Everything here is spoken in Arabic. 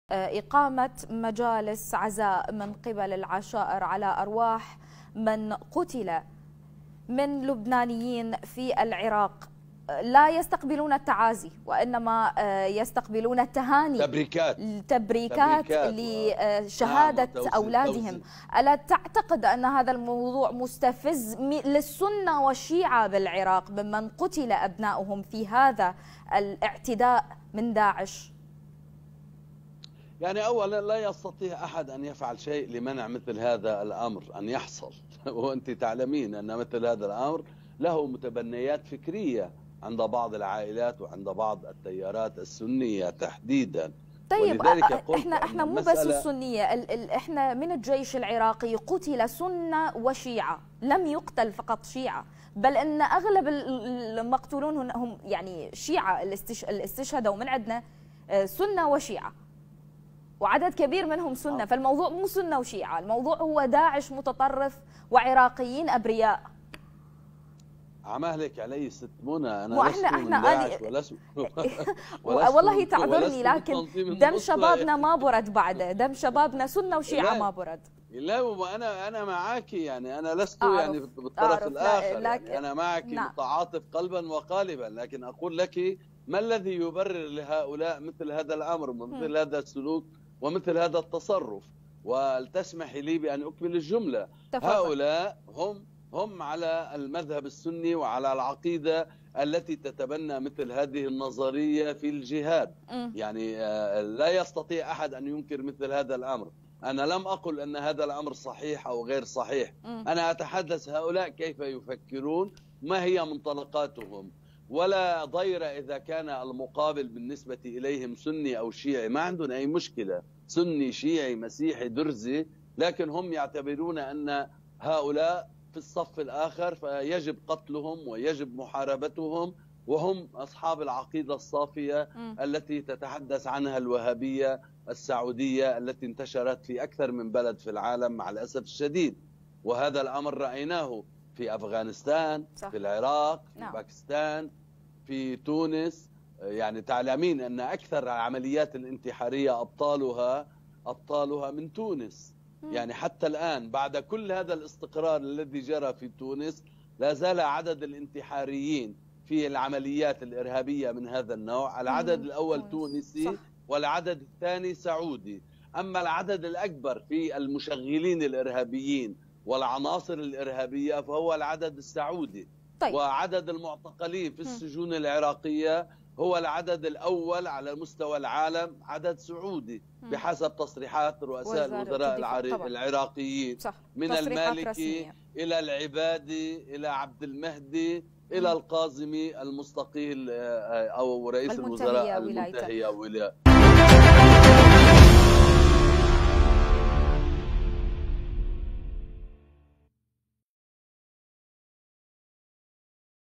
إقامة مجالس عزاء من قبل العشائر على أرواح من قتل من لبنانيين في العراق. لا يستقبلون التعازي وإنما يستقبلون التهاني، تبريكات لشهادة أولادهم. ألا تعتقد أن هذا الموضوع مستفز للسنة والشيعة بالعراق ممن قتل أبناؤهم في هذا الاعتداء من داعش؟ يعني أولا لا يستطيع أحد أن يفعل شيء لمنع مثل هذا الأمر أن يحصل، وأنت تعلمين أن مثل هذا الأمر له متبنيات فكرية عند بعض العائلات وعند بعض التيارات السنية تحديدا. طيب احنا مو بس السنية، احنا من الجيش العراقي قتل سنة وشيعة، لم يقتل فقط شيعة، بل ان اغلب المقتولون هم يعني شيعة اللي استشهدوا من عندنا سنة وشيعة، وعدد كبير منهم سنة. فالموضوع مو سنة وشيعة، الموضوع هو داعش متطرف وعراقيين أبرياء. عمالك علي ست منى، أنا لست من داعش والله تعذرني، لكن دم شبابنا ما برد بعده، دم شبابنا سنة وشيعة ما برد. لا أنا معك، يعني أنا لست يعني بالطرف الآخر، يعني أنا معك متعاطف قلبا وقالبا، لكن أقول لك ما الذي يبرر لهؤلاء مثل هذا الأمر ومثل هذا السلوك ومثل هذا التصرف؟ ولتسمحي لي بأن أكمل الجملة. هؤلاء هم على المذهب السني وعلى العقيدة التي تتبنى مثل هذه النظرية في الجهاد. يعني لا يستطيع أحد أن ينكر مثل هذا الأمر. أنا لم أقل أن هذا الأمر صحيح أو غير صحيح، أنا أتحدث هؤلاء كيف يفكرون، ما هي منطلقاتهم. ولا ضير إذا كان المقابل بالنسبة إليهم سني أو شيعي، ما عندهم أي مشكلة، سني شيعي مسيحي درزي، لكن هم يعتبرون أن هؤلاء في الصف الآخر فيجب قتلهم ويجب محاربتهم، وهم أصحاب العقيدة الصافية التي تتحدث عنها الوهابية السعودية التي انتشرت في أكثر من بلد في العالم مع الأسف الشديد. وهذا الأمر رأيناه في أفغانستان، في العراق، في باكستان، في تونس. يعني تعلمين أن أكثر العمليات الانتحارية أبطالها من تونس. يعني حتى الآن بعد كل هذا الاستقرار الذي جرى في تونس لا زال عدد الانتحاريين في العمليات الإرهابية من هذا النوع، العدد الأول تونسي والعدد الثاني سعودي. أما العدد الأكبر في المشغلين الإرهابيين والعناصر الإرهابية فهو العدد السعودي. طيب. وعدد المعتقلين في السجون العراقية هو العدد الأول على مستوى العالم، عدد سعودي بحسب تصريحات رؤساء الوزراء العراقيين. من المالكي إلى العبادي إلى عبد المهدي إلى القاظمي المستقيل أو رئيس الوزراء المنتهي ولايته.